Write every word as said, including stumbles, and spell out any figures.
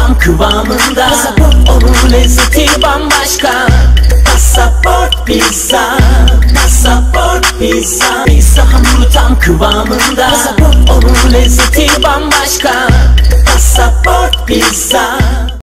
tam kıvamında. Onun lezzeti bambaşka. Pasaport pizza, pasaport pizza. Pizza hamuru tam kıvamında. Onun lezzeti bambaşka. Pasaport pizza.